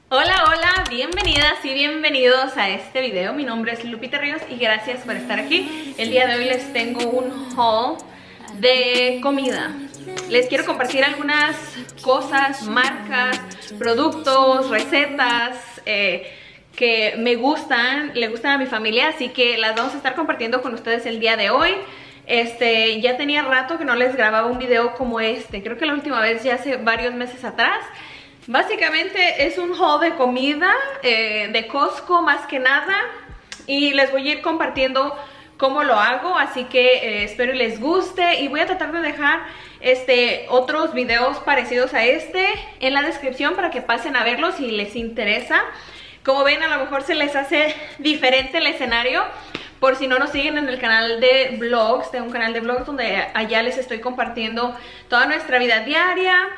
Hola, hola, bienvenidas y bienvenidos a este video. Mi nombre es Lupita Ríos y gracias por estar aquí. El día de hoy les tengo un haul de comida. Les quiero compartir algunas cosas, marcas, productos, recetas que me gustan, le gustan a mi familia, así que las vamos a estar compartiendo con ustedes el día de hoy. Ya tenía rato que no les grababa un video como este. Creo que la última vez ya hace varios meses atrás. Básicamente es un haul de comida de Costco más que nada, y les voy a ir compartiendo cómo lo hago, así que espero les guste, y voy a tratar de dejar otros videos parecidos a en la descripción para que pasen a verlos si les interesa. Como ven, a lo mejor se les hace diferente el escenario. Por si no nos siguen en el canal de vlogs, tengo un canal de vlogs donde allá les estoy compartiendo toda nuestra vida diaria,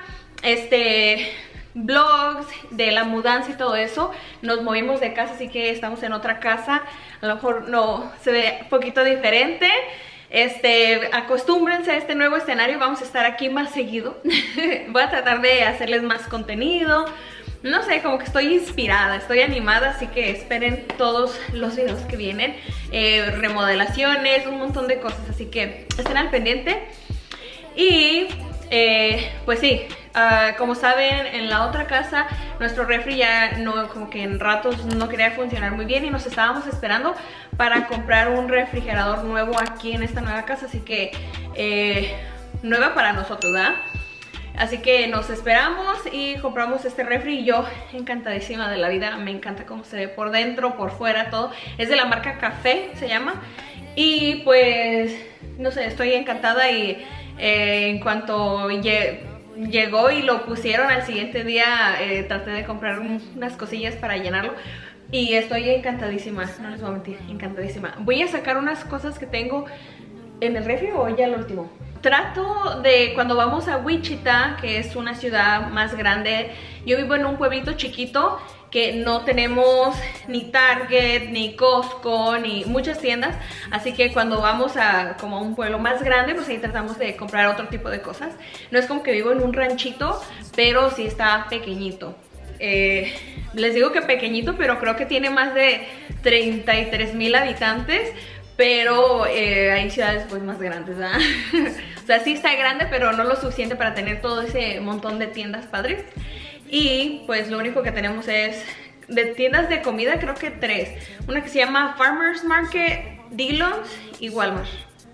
vlogs de la mudanza y todo eso. Nos movimos de casa, así que estamos en otra casa. A lo mejor no se ve un poquito diferente. Acostúmbrense a este nuevo escenario. Vamos a estar aquí más seguido. Voy a tratar de hacerles más contenido. No sé, como que estoy inspirada, estoy animada, así que esperen todos los videos que vienen. Remodelaciones, un montón de cosas, así que estén al pendiente. Y pues sí, como saben, en la otra casa nuestro refri ya no, como que en ratos no quería funcionar muy bien, y nos estábamos esperando para comprar un refrigerador nuevo aquí en esta nueva casa, así que nueva para nosotros, ¿verdad? Así que nos esperamos y compramos este refri, y yo encantadísima de la vida. Me encanta cómo se ve por dentro, por fuera, todo. Es de la marca Café, se llama. Y pues, no sé, estoy encantada, y en cuanto llegó y lo pusieron al siguiente día, traté de comprar unas cosillas para llenarlo. Y estoy encantadísima, no les voy a mentir, encantadísima. Voy a sacar unas cosas que tengo en el refri, o ya el último. Trato de, cuando vamos a Wichita, que es una ciudad más grande, yo vivo en un pueblito chiquito que no tenemos ni Target, ni Costco, ni muchas tiendas, así que cuando vamos a como un pueblo más grande, pues ahí tratamos de comprar otro tipo de cosas. No es como que vivo en un ranchito, pero sí está pequeñito. Les digo que pequeñito, pero creo que tiene más de 33,000 habitantes. Pero hay ciudades pues más grandes, ¿verdad? O sea, sí está grande, pero no lo suficiente para tener todo ese montón de tiendas padres. Y pues lo único que tenemos es de tiendas de comida, creo que 3. Una que se llama Farmers Market, Dillons y Walmart.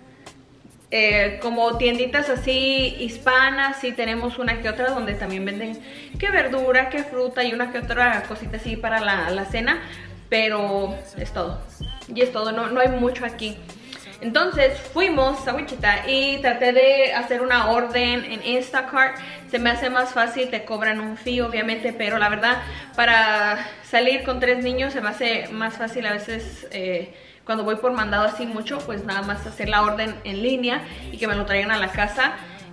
Como tienditas así hispanas, sí tenemos una que otra donde también venden que verdura, que fruta y una que otra cosita así para la cena. Pero es todo. Y es todo, no hay mucho aquí. Entonces fuimos a Wichita y traté de hacer una orden en Instacart. Se me hace más fácil, te cobran un fee obviamente, pero la verdad para salir con 3 niños se me hace más fácil a veces. Cuando voy por mandado así mucho, pues nada más hacer la orden en línea y que me lo traigan a la casa.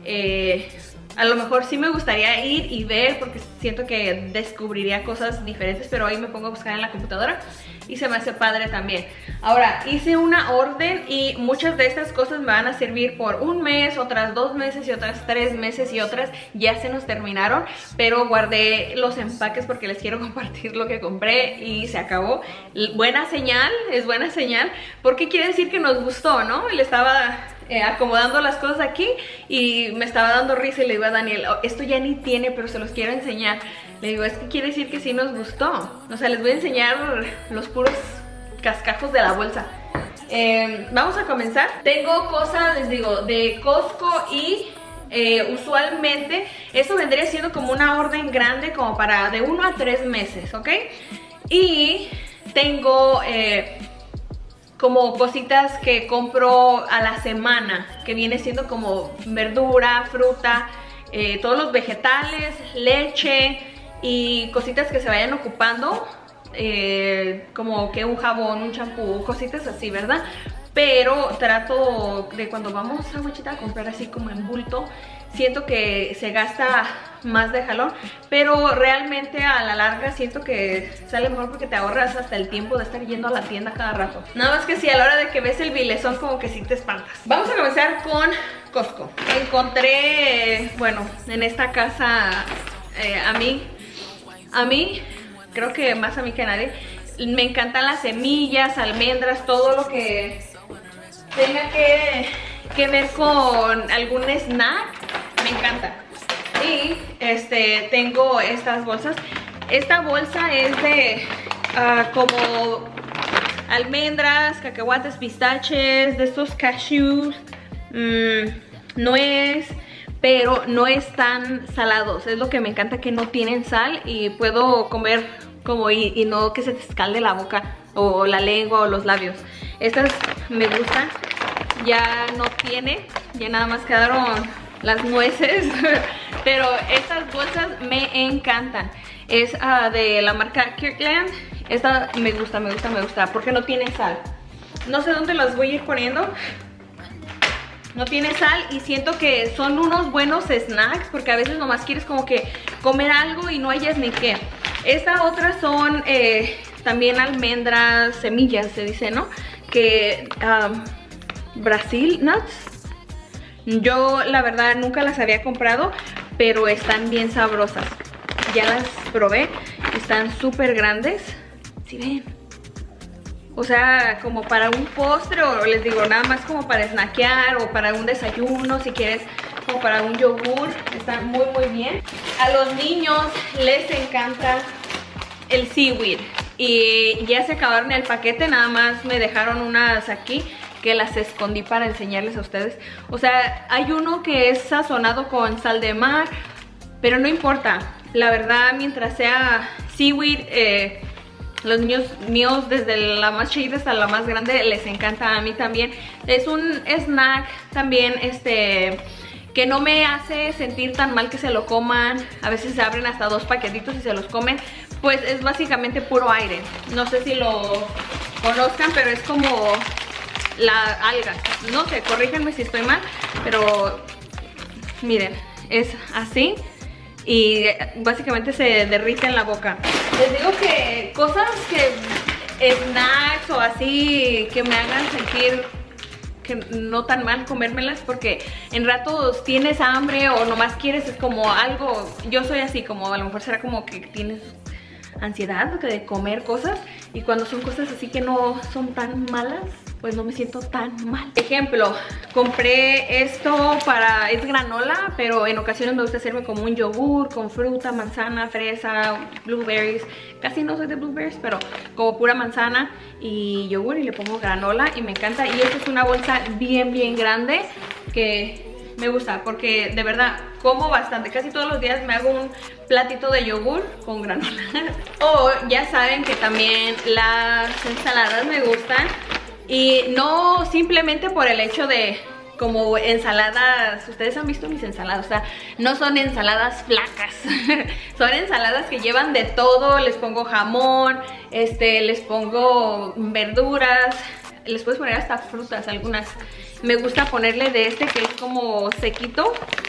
A lo mejor sí me gustaría ir y ver, porque siento que descubriría cosas diferentes, pero ahí me pongo a buscar en la computadora y se me hace padre también. Ahora, hice una orden y muchas de estas cosas me van a servir por un mes, otras 2 meses y otras 3 meses, y otras ya se nos terminaron, pero guardé los empaques porque les quiero compartir lo que compré y se acabó. Buena señal, es buena señal, porque quiere decir que nos gustó, ¿no? Le estaba acomodando las cosas aquí y me estaba dando risa, y le digo a Daniel, esto ya ni tiene, pero se los quiero enseñar. Le digo, es que quiere decir que sí nos gustó. O sea, les voy a enseñar los puros cascajos de la bolsa. Vamos a comenzar. Tengo cosas, les digo, de Costco, y usualmente esto vendría siendo como una orden grande, como para de 1 a 3 meses, ¿ok? Y tengo como cositas que compro a la semana, que viene siendo como verdura, fruta, todos los vegetales, leche y cositas que se vayan ocupando, como que un jabón, un champú, cositas así, ¿verdad? Pero trato de, cuando vamos a Wichita, a comprar así como en bulto. Siento que se gasta más de jalón, pero realmente a la larga siento que sale mejor, porque te ahorras hasta el tiempo de estar yendo a la tienda cada rato. Nada más que si a la hora de que ves el bilezón, como que sí te espantas. Vamos a comenzar con Costco. Encontré, bueno, en esta casa, a mí creo que más a mí que a nadie. Me encantan las semillas, almendras, todo lo que tenga que ver con algún snack, me encanta. Y tengo estas bolsas. Esta bolsa es de como almendras, cacahuates, pistaches, de estos cashews, nuez, pero no están salados. Es lo que me encanta, que no tienen sal y puedo comer como y no que se te escalde la boca o la lengua o los labios. Estas me gustan. Ya no tiene, ya nada más quedaron las nueces. Pero estas bolsas me encantan. Es de la marca Kirkland. Esta me gusta porque no tiene sal. No sé dónde las voy a ir poniendo. No tiene sal y siento que son unos buenos snacks, porque a veces nomás quieres como que comer algo y no hayas ni qué. Esta otra son también almendras, semillas se dice, ¿no? Que Brazil Nuts. Yo la verdad nunca las había comprado, pero están bien sabrosas. Ya las probé, están súper grandes. ¿Sí ven? O sea, como para un postre, o les digo, nada más como para snackear o para un desayuno, si quieres, como para un yogur. Están muy muy bien. A los niños les encanta el seaweed y ya se acabaron el paquete, nada más me dejaron unas aquí que las escondí para enseñarles a ustedes. O sea, hay uno que es sazonado con sal de mar, pero no importa. La verdad, mientras sea seaweed, los niños míos, desde la más chiquita hasta la más grande, les encanta. A mí también. Es un snack también que no me hace sentir tan mal que se lo coman. A veces se abren hasta 2 paquetitos y se los comen. Pues es básicamente puro aire. No sé si lo conozcan, pero es como la alga. No sé, corríjanme si estoy mal, pero miren, es así. Y básicamente se derrite en la boca. Les digo que cosas snacks o así que me hagan sentir que no tan mal comérmelas, porque en ratos tienes hambre o nomás quieres, es como algo. Yo soy así, como a lo mejor será como que tienes ansiedad de comer cosas, y cuando son cosas así que no son tan malas, pues no me siento tan mal. Ejemplo, compré esto es granola, pero en ocasiones me gusta hacerme como un yogur con fruta, manzana, fresa, blueberries. Casi no soy de blueberries, pero como pura manzana y yogur, y le pongo granola y me encanta. Y esta es una bolsa bien bien grande que me gusta, porque de verdad como bastante. Casi todos los días me hago un platito de yogur con granola. O ya saben que también las ensaladas me gustan. Y no simplemente por el hecho de como ensaladas. Ustedes han visto mis ensaladas, o sea, no son ensaladas flacas. Son ensaladas que llevan de todo. Les pongo jamón, les pongo verduras, les puedes poner hasta frutas algunas. Me gusta ponerle de que es como sequito.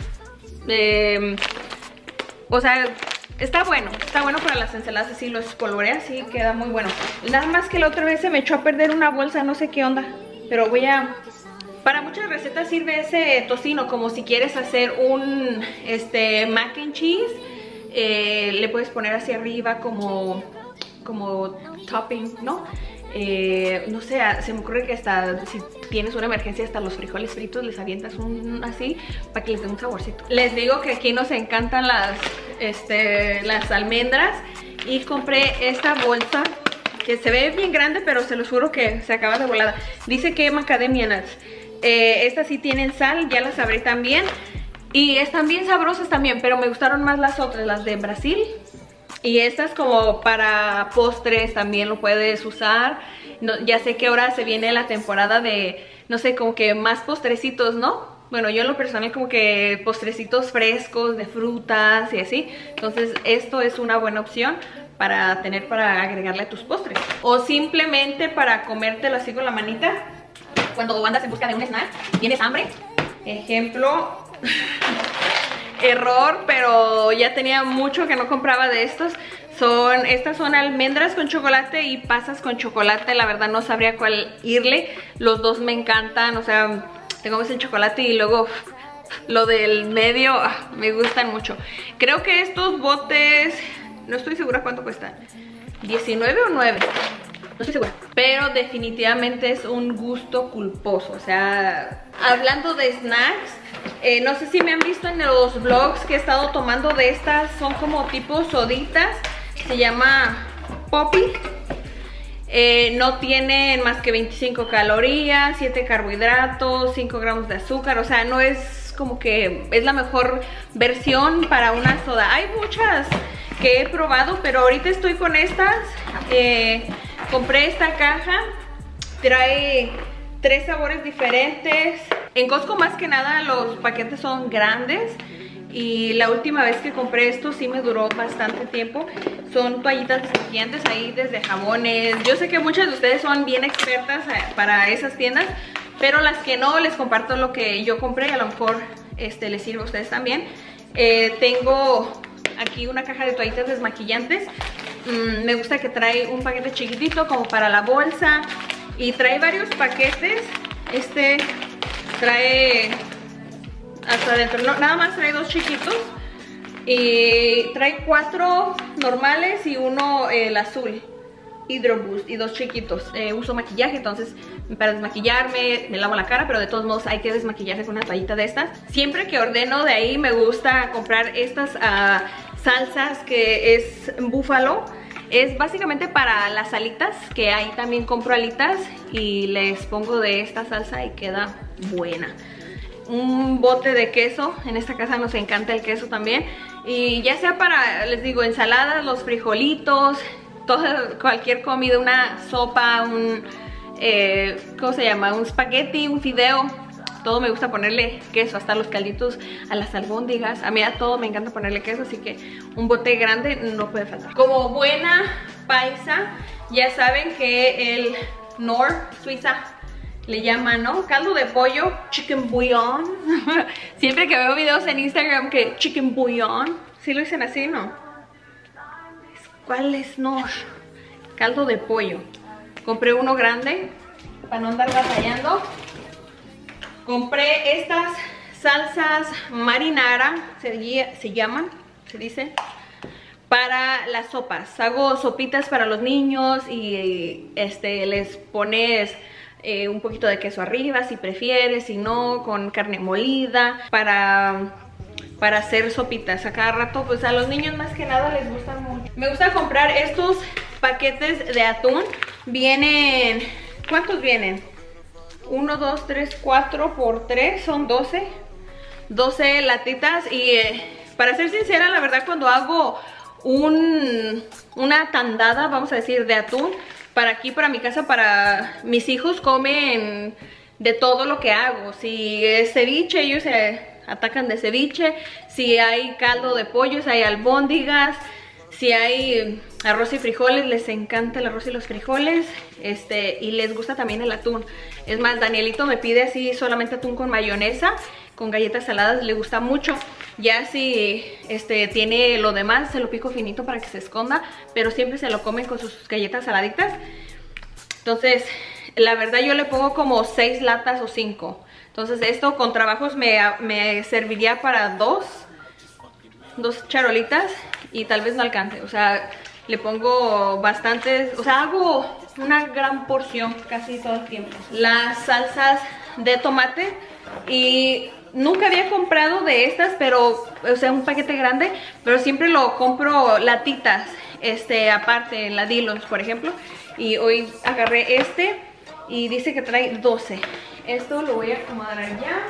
O sea, está bueno para las ensaladas, así lo espolvoreas y queda muy bueno. Nada más que la otra vez se me echó a perder una bolsa, no sé qué onda, pero para muchas recetas sirve ese tocino, como si quieres hacer un mac and cheese, le puedes poner hacia arriba como topping, ¿no? No sé, se me ocurre que hasta si tienes una emergencia, hasta los frijoles fritos les avientas un así para que les dé un saborcito. Les digo que aquí nos encantan las almendras, y compré esta bolsa que se ve bien grande, pero se los juro que se acaba de volada. Dice que macadamia nuts. Estas sí tienen sal, ya las abrí también, y están bien sabrosas también, pero me gustaron más las otras, las de Brasil. Y estas como para postres también lo puedes usar. No, ya sé que ahora se viene la temporada de, no sé, como que más postrecitos, ¿no? Bueno, yo en lo personal como que postrecitos frescos de frutas y así. Entonces esto es una buena opción para agregarle a tus postres. O simplemente para comértelo así con la manita cuando andas en busca de un snack, tienes hambre. Ejemplo... error, pero ya tenía mucho que no compraba de estos. Estas son almendras con chocolate y pasas con chocolate. La verdad no sabría cuál irle. Los dos me encantan, o sea, tengo ese chocolate y luego lo del medio, me gustan mucho. Creo que estos botes no estoy segura cuánto cuesta, 19 o 9, no estoy segura, pero definitivamente es un gusto culposo. O sea, hablando de snacks, no sé si me han visto en los vlogs que he estado tomando de estas, son como tipo soditas, se llama Poppy. No tienen más que 25 calorías, 7 carbohidratos, 5 gramos de azúcar. O sea, no es como que es la mejor versión para una soda. Hay muchas que he probado, pero ahorita estoy con estas. Compré esta caja, trae 3 sabores diferentes. En Costco más que nada los paquetes son grandes. Y la última vez que compré esto sí me duró bastante tiempo. Son toallitas desmaquillantes ahí, desde jabones. Yo sé que muchas de ustedes son bien expertas para esas tiendas, pero las que no, les comparto lo que yo compré. A lo mejor les sirve a ustedes también. Tengo aquí una caja de toallitas desmaquillantes. Me gusta que trae un paquete chiquitito como para la bolsa. Y trae varios paquetes. Trae hasta adentro, no, nada más trae 2 chiquitos. Y trae 4 normales y uno el azul Hydro Boost, y 2 chiquitos. Uso maquillaje, entonces para desmaquillarme me lavo la cara, pero de todos modos hay que desmaquillarse con una toallita de estas. Siempre que ordeno de ahí me gusta comprar estas salsas que es búfalo. Es básicamente para las alitas, que ahí también compro alitas y les pongo de esta salsa y queda buena. Un bote de queso, en esta casa nos encanta el queso también. Y ya sea para, les digo, ensaladas, los frijolitos, cualquier comida, una sopa, ¿cómo se llama? Un espagueti, un fideo. Todo me gusta ponerle queso, hasta los calditos, a las albóndigas. A mí a todo me encanta ponerle queso, así que un bote grande no puede faltar. Como buena paisa, ya saben que el Nor Suiza le llaman, ¿no? Caldo de pollo, chicken bouillon. Siempre que veo videos en Instagram que chicken bouillon, ¿sí lo dicen así, no? ¿Cuál es Nor? Caldo de pollo. Compré uno grande para no andar batallando. Compré estas salsas marinara, se llaman, se dice, para las sopas. Hago sopitas para los niños y les pones un poquito de queso arriba si prefieres, si no, con carne molida para hacer sopitas. A cada rato, pues a los niños más que nada les gustan mucho. Me gusta comprar estos paquetes de atún. Vienen, ¿cuántos vienen? 1, 2, 3, 4 por 3, son 12 latitas. Y para ser sincera, la verdad, cuando hago una tandada, vamos a decir, de atún, para aquí, para mi casa, para mis hijos, comen de todo lo que hago. Si es ceviche, ellos se atacan de ceviche. Si hay caldo de pollo, si hay albóndigas, si hay arroz y frijoles, les encanta el arroz y los frijoles. Y les gusta también el atún. Es más, Danielito me pide así solamente atún con mayonesa, con galletas saladas, le gusta mucho. Ya si tiene lo demás, se lo pico finito para que se esconda, pero siempre se lo comen con sus galletas saladitas. Entonces, la verdad yo le pongo como 6 latas o 5. Entonces esto con trabajos me serviría para 2 charolitas y tal vez no alcance. O sea, le pongo bastantes, o sea, hago una gran porción casi todo el tiempo. Las salsas de tomate, y nunca había comprado de estas, pero, o sea, un paquete grande, pero siempre lo compro latitas, aparte, en la Dillons, por ejemplo. Y hoy agarré y dice que trae 12. Esto lo voy a acomodar allá.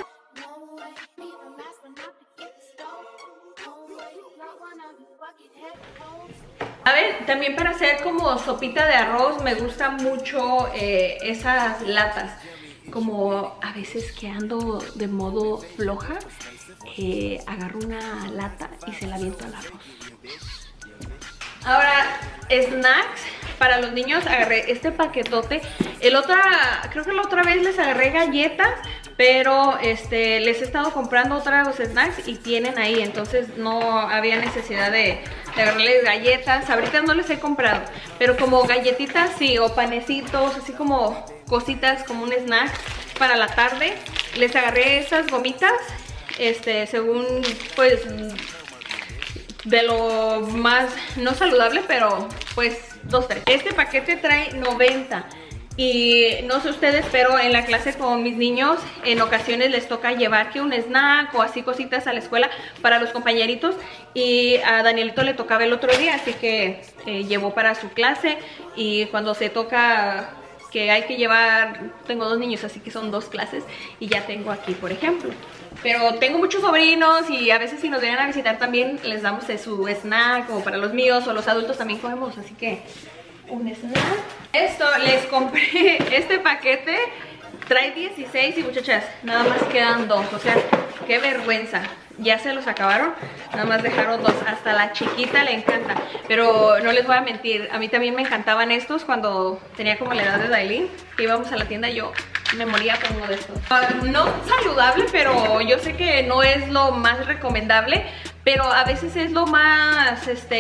A ver, también para hacer como sopita de arroz me gusta mucho esas latas. Como a veces que ando de modo floja, agarro una lata y se la aviento al arroz. Ahora, snacks para los niños, agarré este paquetote. Creo que la otra vez les agarré galletas, pero les he estado comprando otros snacks y tienen ahí, entonces no había necesidad de agarrarles galletas. Ahorita no les he comprado, pero como galletitas sí, o panecitos, así como cositas, como un snack para la tarde. Les agarré estas gomitas, según pues de lo más no saludable, pero pues 2, 3. Este paquete trae 90. Y no sé ustedes, pero en la clase con mis niños en ocasiones les toca llevar que un snack o así cositas a la escuela para los compañeritos. Y a Danielito le tocaba el otro día, así que llevó para su clase. Y cuando se toca que hay que llevar, tengo 2 niños, así que son 2 clases. Y ya tengo aquí, por ejemplo. Pero tengo muchos sobrinos y a veces si nos vienen a visitar también les damos de su snack, o para los míos o los adultos también comemos, así que un snack. Esto, les compré este paquete, trae 16 y muchachas, nada más quedan 2, o sea, qué vergüenza. Ya se los acabaron, nada más dejaron 2, hasta la chiquita le encanta. Pero no les voy a mentir, a mí también me encantaban estos cuando tenía como la edad de Dailin, que íbamos a la tienda y yo me moría por uno de estos. No saludable, pero yo sé que no es lo más recomendable, pero a veces es lo más,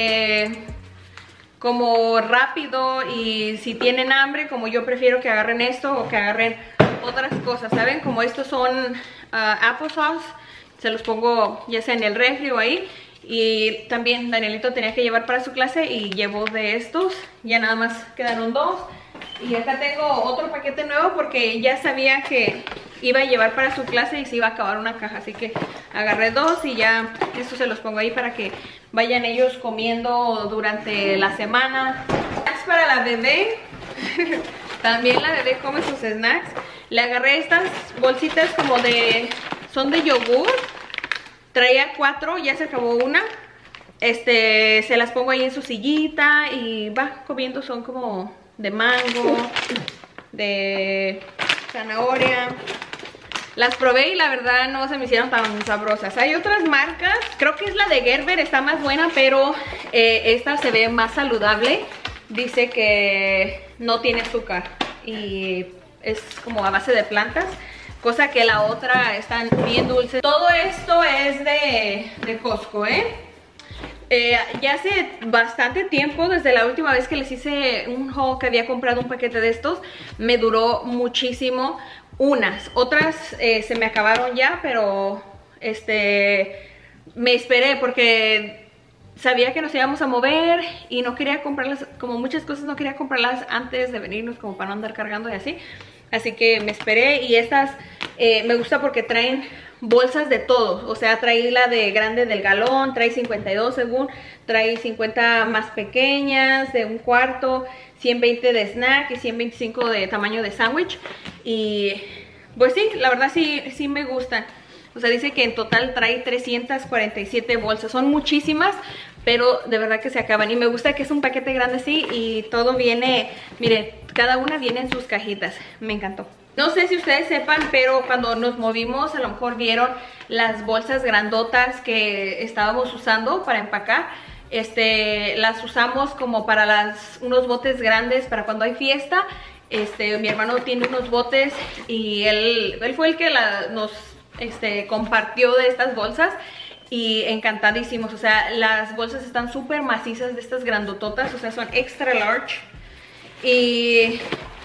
como rápido, y si tienen hambre, como yo prefiero que agarren esto o que agarren otras cosas, ¿saben? Como estos son applesauce, se los pongo ya sea en el refri o ahí. Y también Danielito tenía que llevar para su clase y llevó de estos, ya nada más quedaron 2. Y acá tengo otro paquete nuevo porque ya sabía que iba a llevar para su clase y se iba a acabar una caja, así que agarré 2 y ya estos se los pongo ahí para que vayan ellos comiendo durante la semana. Snacks para la bebé. También la bebé come sus snacks. Le agarré estas bolsitas como de, son de yogur. Traía 4, ya se acabó una. Se las pongo ahí en su sillita y va comiendo, son como de mango, de zanahoria. Las probé y la verdad no se me hicieron tan sabrosas. Hay otras marcas, creo que es la de Gerber, está más buena, pero esta se ve más saludable. Dice que no tiene azúcar y es como a base de plantas, cosa que la otra están bien dulces. Todo esto es de Costco, ya hace bastante tiempo, desde la última vez que les hice un haul, que había comprado un paquete de estos, me duró muchísimo. Otras se me acabaron ya, pero me esperé porque sabía que nos íbamos a mover y no quería comprarlas, como muchas cosas no quería comprarlas antes de venirnos, como para no andar cargando y así. Así que me esperé, y estas me gusta porque traen bolsas de todo. O sea, trae la de grande del galón, trae 52 según, trae 50 más pequeñas de 1/4, 120 de snack y 125 de tamaño de sándwich. Y pues sí, la verdad sí me gustan. O sea, dice que en total trae 347 bolsas. Son muchísimas, pero de verdad que se acaban. Y me gusta que es un paquete grande así y todo viene, miren, cada una viene en sus cajitas. Me encantó. No sé si ustedes sepan, pero cuando nos movimos a lo mejor vieron las bolsas grandotas que estábamos usando para empacar. Las usamos como para unos botes grandes para cuando hay fiesta. Mi hermano tiene unos botes y él fue el que nos compartió de estas bolsas. Y encantadísimos, o sea, las bolsas están súper macizas, de estas grandototas, o sea, son extra large. Y,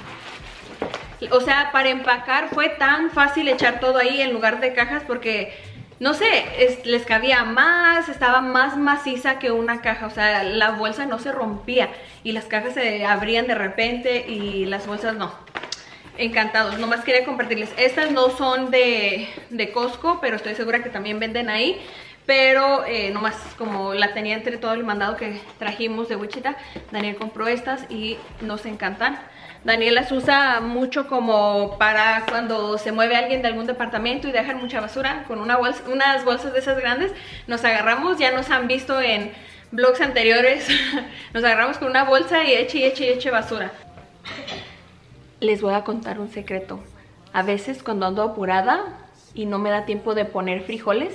o sea, para empacar fue tan fácil echar todo ahí en lugar de cajas porque, no sé, les cabía más, estaba más maciza que una caja. O sea, la bolsa no se rompía y las cajas se abrían de repente y las bolsas no. Encantados, nomás quería compartirles. Estas no son de Costco, pero estoy segura que también venden ahí. Pero nomás como la tenía entre todo el mandado que trajimos de Wichita, Daniel compró estas y nos encantan. Daniel las usa mucho como para cuando se mueve alguien de algún departamento y dejan mucha basura, con unas bolsas de esas grandes. Nos agarramos, ya nos han visto en vlogs anteriores, nos agarramos con una bolsa y eche basura. Les voy a contar un secreto. A veces cuando ando apurada y no me da tiempo de poner frijoles,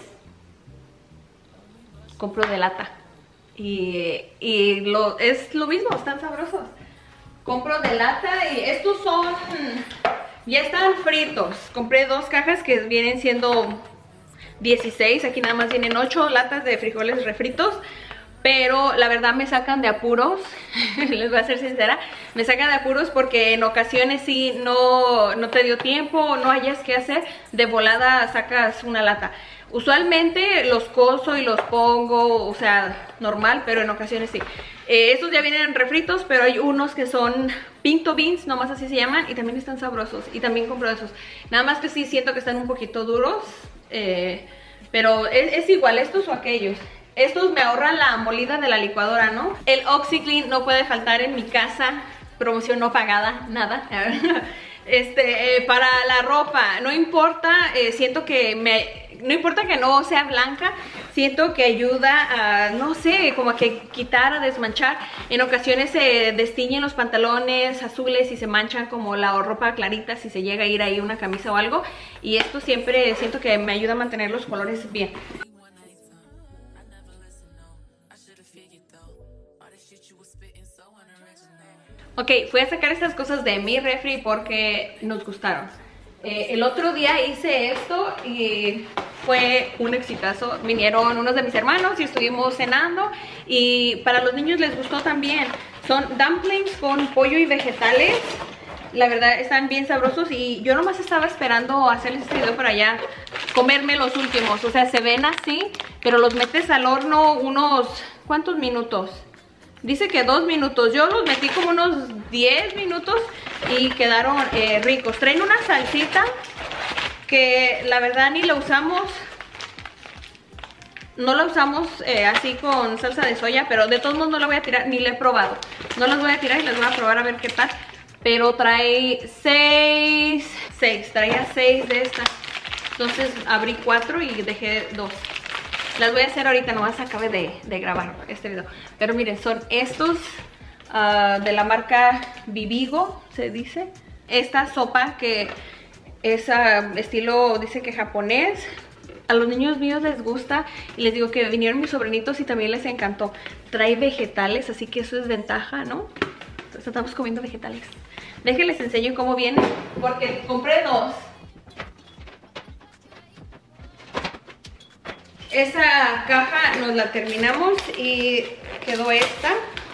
compro de lata. Y es lo mismo, están sabrosos. Compro de lata y estos ya están fritos. Compré 2 cajas que vienen siendo 16. Aquí nada más vienen 8 latas de frijoles refritos. Pero la verdad me sacan de apuros, les voy a ser sincera, me sacan de apuros porque en ocasiones si no te dio tiempo o no hayas qué hacer, de volada sacas una lata. Usualmente los cozo y los pongo, o sea, normal, pero en ocasiones sí. Estos ya vienen refritos, pero hay unos que son pinto beans, nomás así se llaman, y también están sabrosos. Y también compro esos. Nada más que sí siento que están un poquito duros, pero es igual estos o aquellos. Estos me ahorran la molida de la licuadora, ¿no? El OxiClean no puede faltar en mi casa. Promoción no pagada, nada. Para la ropa, no importa, siento que no importa que no sea blanca, siento que ayuda a, no sé, como a que quitar, a desmanchar. En ocasiones se destiñen los pantalones azules y se manchan como la ropa clarita si se llega a ir ahí una camisa o algo. Y esto siempre siento que me ayuda a mantener los colores bien. Ok, fui a sacar estas cosas de mi refri porque nos gustaron. El otro día hice esto y fue un exitazo. Vinieron unos de mis hermanos y estuvimos cenando y para los niños les gustó también. Son dumplings con pollo y vegetales. La verdad están bien sabrosos y yo nomás estaba esperando hacerles este video para allá comerme los últimos. O sea, se ven así, pero los metes al horno unos... ¿cuántos minutos? Dice que 2 minutos, yo los metí como unos 10 minutos y quedaron ricos. Traen una salsita que la verdad ni la usamos, no la usamos así con salsa de soya, pero de todos modos no la voy a tirar, ni la he probado. No las voy a tirar y las voy a probar a ver qué tal. Pero trae 6, traía 6 de estas. Entonces abrí 4 y dejé 2. Las voy a hacer ahorita, nomás acabé de grabar este video. Pero miren, son estos de la marca Bibigo, se dice. Esta sopa que es estilo, dice que japonés. A los niños míos les gusta y les digo que vinieron mis sobrinitos y también les encantó. Trae vegetales, así que eso es ventaja, ¿no? Entonces estamos comiendo vegetales. Déjenles enseño cómo viene, porque compré 2. Esa caja nos la terminamos y quedó esta.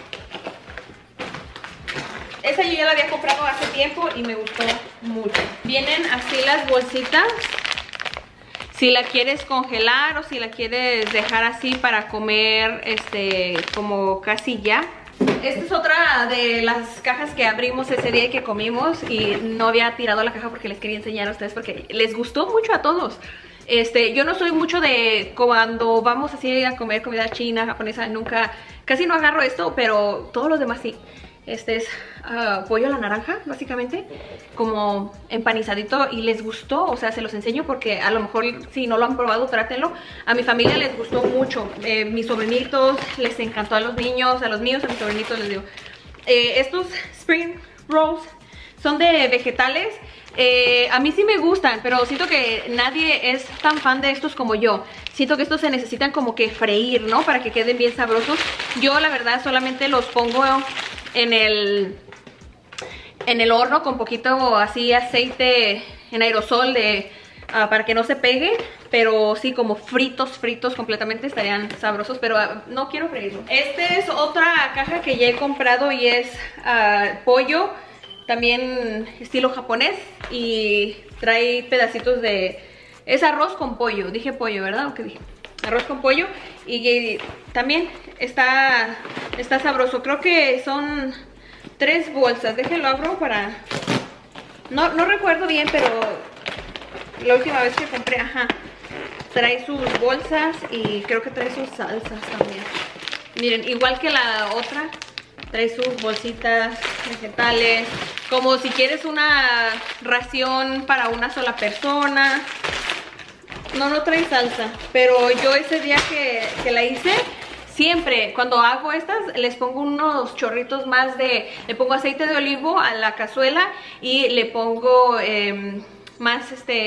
Esa yo ya la había comprado hace tiempo y me gustó mucho. Vienen así las bolsitas. Si la quieres congelar o si la quieres dejar así para comer como casi ya. Esta es otra de las cajas que abrimos ese día y que comimos y no había tirado la caja porque les quería enseñar a ustedes porque les gustó mucho a todos. Yo no soy mucho de cuando vamos así a comer comida china, japonesa, nunca, casi no agarro esto, pero todos los demás sí. Este es pollo a la naranja, básicamente, como empanizadito y les gustó, o sea, se los enseño porque a lo mejor si no lo han probado, trátenlo. A mi familia les gustó mucho, mis sobrinitos, les encantó a los niños, a los míos, a mis sobrinitos les digo. Estos spring rolls son de vegetales. A mí sí me gustan, pero siento que nadie es tan fan de estos como yo. Siento que estos se necesitan como que freír, ¿no? Para que queden bien sabrosos. Yo la verdad solamente los pongo en el horno con poquito así aceite en aerosol para que no se pegue. Pero sí, como fritos completamente estarían sabrosos, pero no quiero freírlo. Esta es otra caja que ya he comprado y es pollo. También estilo japonés y trae pedacitos de... es arroz con pollo, dije pollo, ¿verdad? ¿O qué dije? Arroz con pollo y también está sabroso. Creo que son 3 bolsas, déjenlo abro para... No recuerdo bien, pero la última vez que compré, ajá, trae sus bolsas y creo que trae sus salsas también. Miren, igual que la otra, trae sus bolsitas vegetales, como si quieres una ración para una sola persona. No trae salsa, pero yo ese día que la hice, siempre cuando hago estas les pongo unos chorritos más le pongo aceite de olivo a la cazuela y le pongo más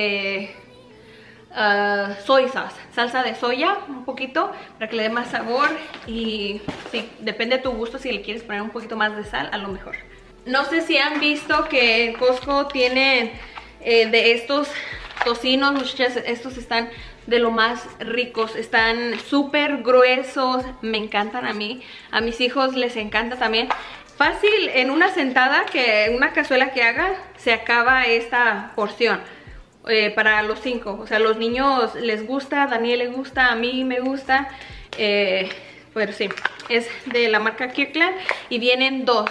soy sauce, salsa de soya, un poquito para que le dé más sabor. Y sí, depende de tu gusto, si le quieres poner un poquito más de sal, a lo mejor. No sé si han visto que en Costco tienen de estos tocinos, muchachas. Estos están de lo más ricos, están súper gruesos, me encantan a mí, a mis hijos les encanta también. Fácil, en una sentada, una cazuela que haga, se acaba esta porción. para los 5. O sea, a los niños les gusta, a Daniel le gusta, a mí me gusta. Pero sí, es de la marca Kirkland y vienen dos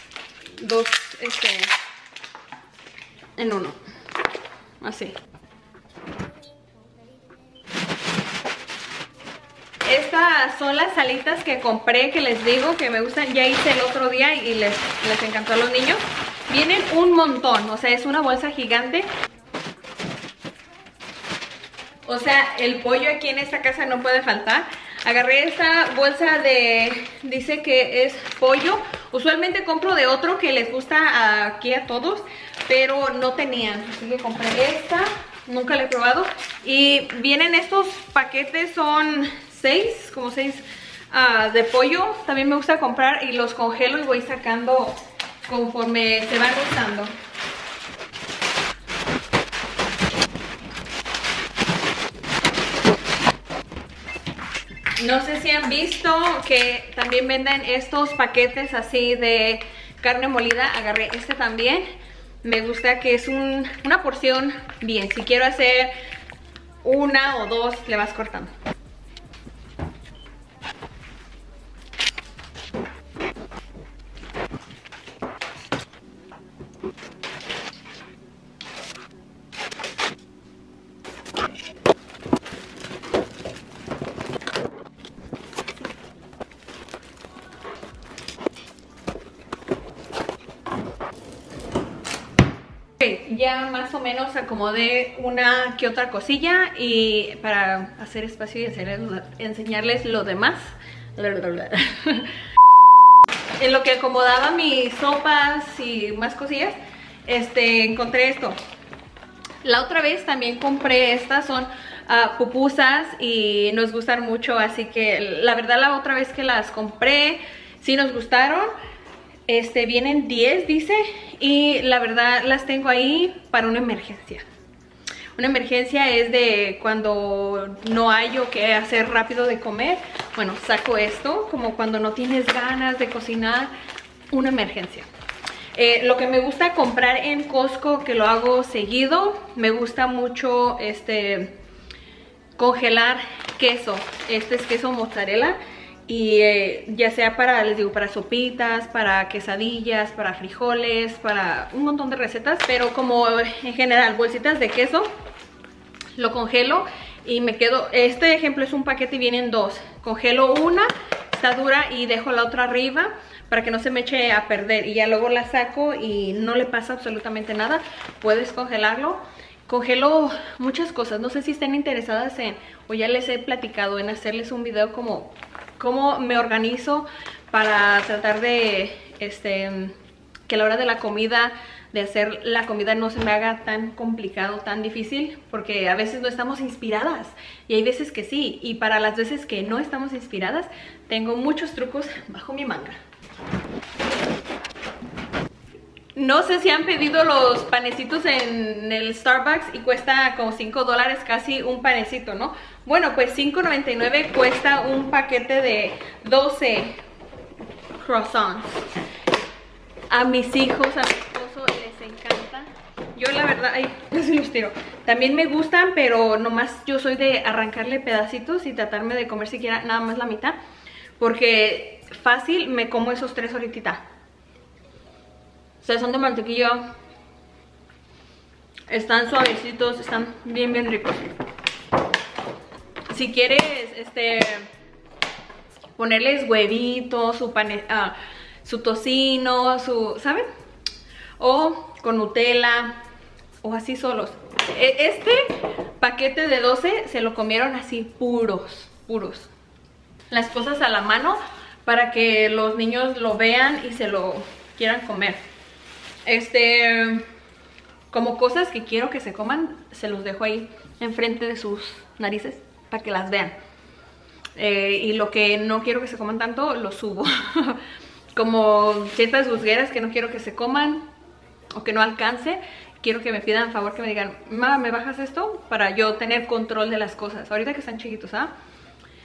en uno, así. Estas son las alitas que compré, que les digo que me gustan. Ya hice el otro día y les encantó a los niños. Vienen un montón, o sea, es una bolsa gigante. O sea, el pollo aquí en esta casa no puede faltar. Agarré esta bolsa dice que es pollo. Usualmente compro de otro que les gusta aquí a todos, pero no tenían, así que compré esta. Nunca la he probado. Y vienen estos paquetes, son 6 de pollo. También me gusta comprar y los congelo y voy sacando conforme se van usando. No sé si han visto que también venden estos paquetes así de carne molida. Agarré este también. Me gusta que es una porción bien. Si quiero hacer una o dos, le vas cortando. Ya más o menos acomodé una que otra cosilla y para hacer espacio y enseñarles lo demás. En lo que acomodaba mis sopas y más cosillas, encontré esto. La otra vez también compré estas, son pupusas y nos gustan mucho, así que la verdad la otra vez que las compré sí nos gustaron. Vienen 10, dice, y la verdad las tengo ahí para una emergencia. Una emergencia es de cuando no hay o qué hacer rápido de comer. Bueno, saco esto, como cuando no tienes ganas de cocinar, una emergencia. Lo que me gusta comprar en Costco, que lo hago seguido, me gusta mucho congelar queso. Este es queso mozzarella. Y ya sea para, les digo, para sopitas, para quesadillas, para frijoles, para un montón de recetas. Pero como en general, bolsitas de queso, lo congelo y me quedo... Este ejemplo es un paquete y vienen 2. Congelo una, está dura y dejo la otra arriba para que no se me eche a perder. Y ya luego la saco y no le pasa absolutamente nada. Puedes congelarlo. Congelo muchas cosas. No sé si estén interesadas en... O ya les he platicado en hacerles un video como... cómo me organizo para tratar de que a la hora de la comida, de hacer la comida no se me haga tan complicado, tan difícil, porque a veces no estamos inspiradas y hay veces que sí, y para las veces que no estamos inspiradas tengo muchos trucos bajo mi manga. No sé si han pedido los panecitos en el Starbucks y cuesta como $5 casi un panecito, ¿no? Bueno, pues $5.99 cuesta un paquete de 12 croissants. A mis hijos, a mi esposo les encanta. Yo la verdad, ay, casi los tiro. También me gustan, pero nomás yo soy de arrancarle pedacitos y tratarme de comer siquiera nada más la mitad. Porque fácil me como esos 3 ahorita. O sea, son de mantequilla. Están suavecitos, están bien ricos. Si quieres ponerles huevitos, su tocino, ¿saben? O con Nutella o así solos. Este paquete de 12 se lo comieron así puros. Las cosas a la mano para que los niños lo vean y se lo quieran comer. Como cosas que quiero que se coman, se los dejo ahí enfrente de sus narices para que las vean. Y lo que no quiero que se coman tanto, lo subo. Como ciertas gusgueras que no quiero que se coman o que no alcance, quiero que me pidan favor, que me digan, mamá, ¿me bajas esto? Para yo tener control de las cosas. Ahorita que están chiquitos, ¿ah?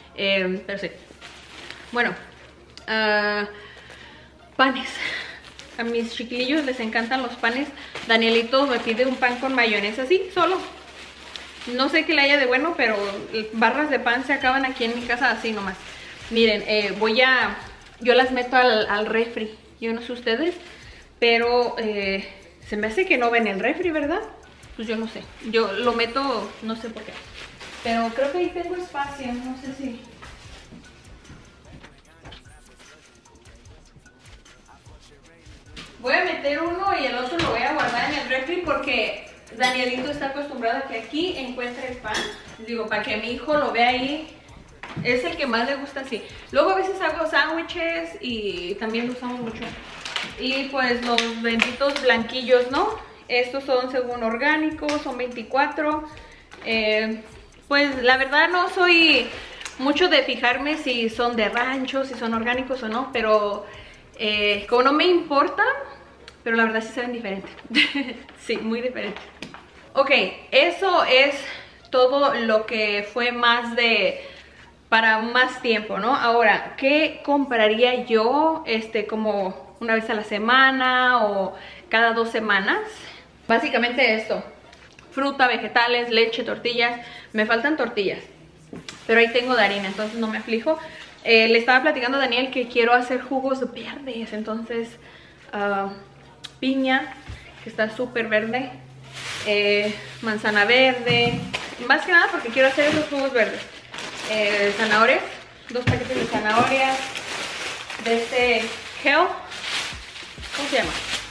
Pero sí. Bueno, panes. A mis chiquillos les encantan los panes. Danielito me pide un pan con mayonesa así, solo. No sé qué le haya de bueno, pero barras de pan se acaban aquí en mi casa así nomás. Miren, yo las meto al refri. Yo no sé ustedes, pero se me hace que no ven el refri, ¿verdad? Pues yo no sé. Yo lo meto, no sé por qué. Pero creo que ahí tengo espacio, no sé si... Voy a meter uno y el otro lo voy a guardar en el refri porque Danielito está acostumbrado a que aquí encuentre el pan. Digo, para que mi hijo lo vea ahí. Es el que más le gusta así. Luego a veces hago sándwiches y también lo usamos mucho. Y pues los benditos blanquillos, ¿no? Estos son según orgánicos, son 24. Pues la verdad no soy mucho de fijarme si son de rancho, si son orgánicos o no. Pero como no me importa, pero la verdad sí saben diferente. Sí, muy diferente. Ok, eso es todo lo que fue más para más tiempo, ¿no? Ahora, ¿qué compraría yo como una vez a la semana o cada 2 semanas? Básicamente esto: fruta, vegetales, leche, tortillas. Me faltan tortillas, pero ahí tengo de harina, entonces no me aflijo. Le estaba platicando a Daniel que quiero hacer jugos verdes, entonces piña, que está súper verde, manzana verde, más que nada porque quiero hacer esos jugos verdes. Zanahorias, 2 paquetes de zanahorias, de este gel, ¿cómo se llama?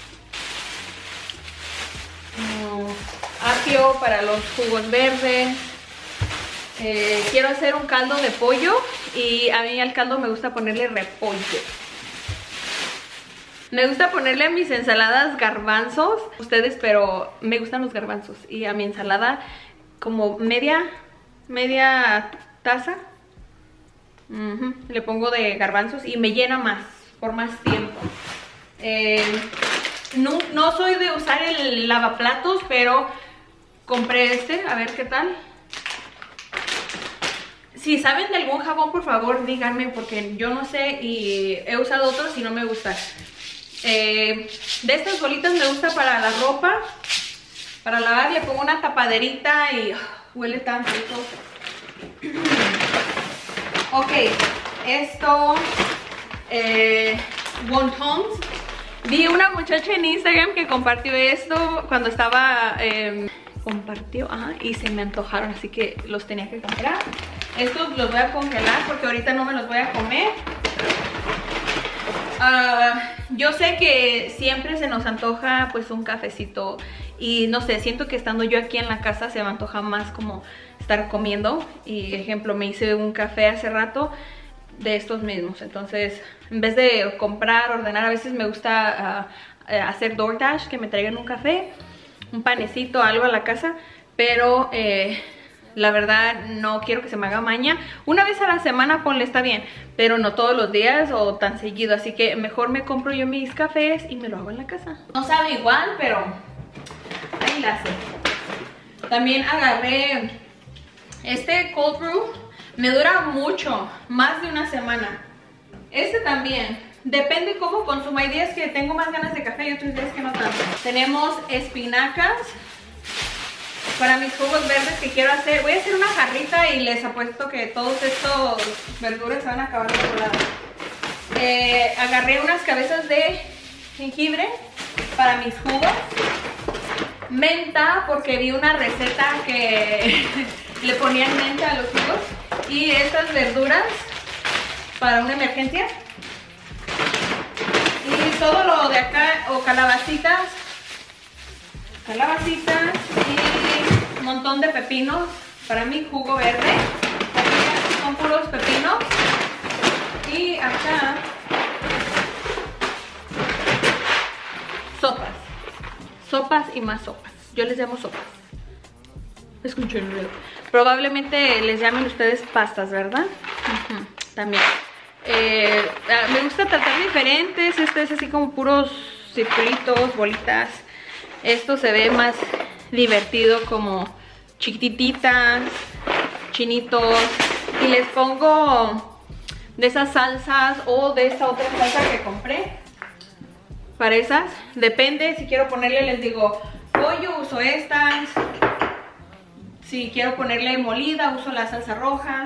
Apio para los jugos verdes. Quiero hacer un caldo de pollo y a mí al caldo me gusta ponerle repollo. Me gusta ponerle a mis ensaladas garbanzos, ustedes, pero me gustan los garbanzos. Y a mi ensalada como media taza le pongo de garbanzos y me llena más, por más tiempo. No soy de usar el lavaplatos, pero compré a ver qué tal. Si saben de algún jabón, por favor díganme, porque yo no sé y he usado otros y no me gustan. De estas bolitas me gusta para la ropa, para lavar. Le pongo una tapaderita y huele tan rico. Ok, esto, wontons. Vi una muchacha en Instagram que compartió esto cuando estaba, y se me antojaron, así que los tenía que comprar. Estos los voy a congelar porque ahorita no me los voy a comer. Yo sé que siempre se nos antoja pues un cafecito y no sé, siento que estando yo aquí en la casa se me antoja más como estar comiendo. Y ejemplo, me hice un café hace rato de estos mismos, entonces en vez de comprar, ordenar, a veces me gusta hacer DoorDash, que me traigan un café, un panecito, algo a la casa, pero la verdad no quiero que se me haga maña. Una vez a la semana ponle está bien, pero no todos los días o tan seguido, así que mejor me compro yo mis cafés y me lo hago en la casa. No sabe igual, pero ahí la hace. También agarré este cold brew, me dura mucho, más de una semana. Este también, depende cómo consuma. Hay días que tengo más ganas de café y otros días que no tanto. Tenemos espinacas para mis jugos verdes que quiero hacer. Voy a hacer una jarrita y les apuesto que todos estos verduras se van a acabar de otro lado. Agarré unas cabezas de jengibre para mis jugos. Menta, porque vi una receta que le ponían menta a los jugos. Y estas verduras para una emergencia. Y todo lo de acá, o calabacitas y un montón de pepinos para mi jugo verde. Aquí son puros pepinos. Y acá sopas y más sopas. Yo les llamo sopas. Escuchen, probablemente les llamen ustedes pastas, ¿verdad? También me gusta tratar diferentes. Este es así como puros circulitos, bolitas. Esto se ve más divertido, como chiquititas, chinitos. Y les pongo de esas salsas o de esta otra salsa que compré. para esas. Depende, si quiero ponerle, les digo, pollo, uso estas. Si quiero ponerle molida, uso la salsa roja.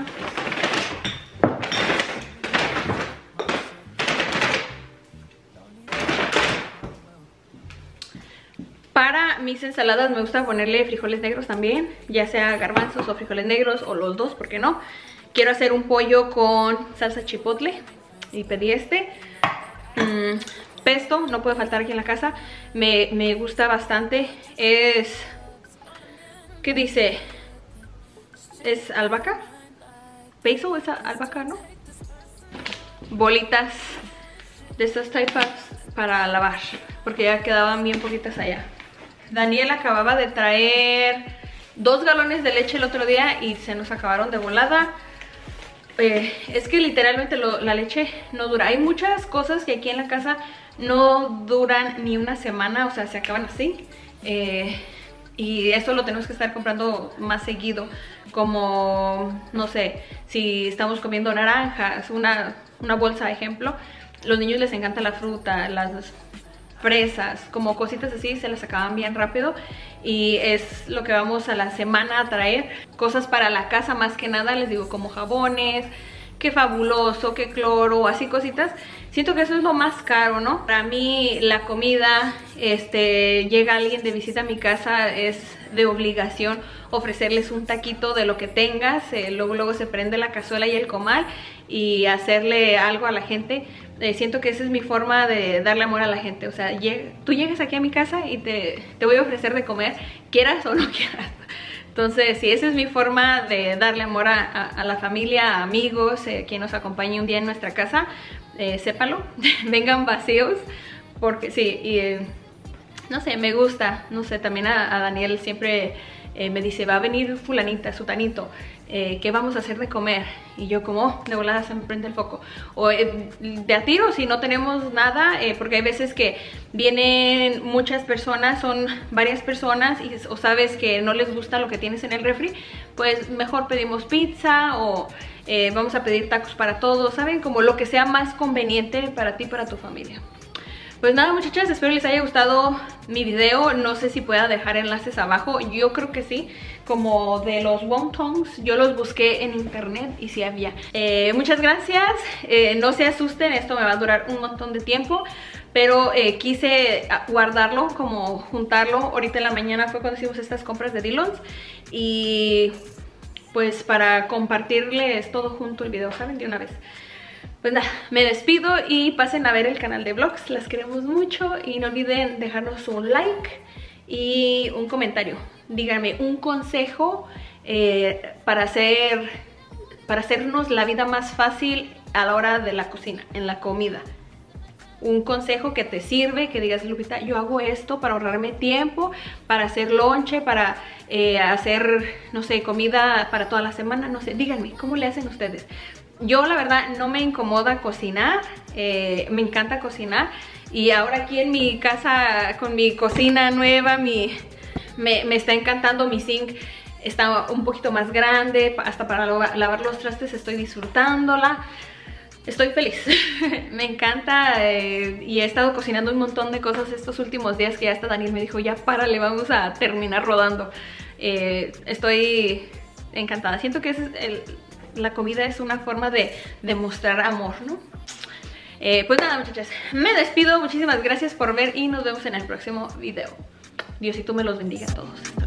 Para mis ensaladas me gusta ponerle frijoles negros también, ya sea garbanzos o frijoles negros o los dos, ¿por qué no? Quiero hacer un pollo con salsa chipotle y pedí este. Pesto, no puede faltar aquí en la casa, me gusta bastante. Es, ¿qué dice? ¿Es albahaca? ¿Peso es albahaca, no? Bolitas de estas types para lavar, porque ya quedaban bien poquitas allá. Daniel acababa de traer 2 galones de leche el otro día y se nos acabaron de volada. Es que literalmente la leche no dura. Hay muchas cosas que aquí en la casa no duran ni una semana, o sea, se acaban así. Y eso lo tenemos que estar comprando más seguido. Como, no sé, si estamos comiendo naranjas, una bolsa, ejemplo. Los niños les encanta la fruta, las fresas, como cositas así, se las acaban bien rápido. Y es lo que vamos a la semana a traer. Cosas para la casa más que nada, les digo, como jabones, que Fabuloso, que cloro, así cositas. Siento que eso es lo más caro, ¿no? Para mí la comida, llega alguien de visita a mi casa, es de obligación ofrecerles un taquito de lo que tengas. Luego se prende la cazuela y el comal y hacerle algo a la gente. Siento que esa es mi forma de darle amor a la gente. O sea, tú llegas aquí a mi casa y te voy a ofrecer de comer, quieras o no quieras. Entonces, sí, esa es mi forma de darle amor a la familia, a amigos, quien nos acompañe un día en nuestra casa. Sépalo, vengan vacíos, porque sí, y no sé, me gusta, no sé, también a Daniel siempre me dice, va a venir fulanita, sutanito, ¿qué vamos a hacer de comer? Y yo como, de volada se me prende el foco. O de a tiro, si no tenemos nada, porque hay veces que vienen muchas personas, son varias personas, o sabes que no les gusta lo que tienes en el refri, pues mejor pedimos pizza o vamos a pedir tacos para todos, ¿saben? Como lo que sea más conveniente para ti y para tu familia. Pues nada, muchachas, espero les haya gustado mi video. No sé si pueda dejar enlaces abajo, yo creo que sí, como de los wontons. Yo los busqué en internet y sí había. Muchas gracias, no se asusten, esto me va a durar un montón de tiempo, pero quise guardarlo, como juntarlo. Ahorita en la mañana fue cuando hicimos estas compras de Dillons y pues para compartirles todo junto el video, ¿saben? De una vez. Pues nada, me despido y pasen a ver el canal de vlogs, las queremos mucho y no olviden dejarnos un like y un comentario. Díganme un consejo para hacernos la vida más fácil a la hora de la cocina, en la comida. Un consejo que te sirve, que digas, Lupita, yo hago esto para ahorrarme tiempo, para hacer lonche, para hacer, no sé, comida para toda la semana, no sé, díganme, ¿cómo le hacen ustedes? Yo la verdad no me incomoda cocinar, me encanta cocinar y ahora aquí en mi casa con mi cocina nueva me está encantando. Mi zinc está un poquito más grande, hasta para lavar los trastes estoy disfrutándola. Estoy feliz, me encanta y he estado cocinando un montón de cosas estos últimos días que ya hasta Daniel me dijo, ya párale, vamos a terminar rodando. Estoy encantada, siento que la comida es una forma de demostrar amor, ¿no? Pues nada, muchachas, me despido, muchísimas gracias por ver y nos vemos en el próximo video. Diosito me los bendiga a todos.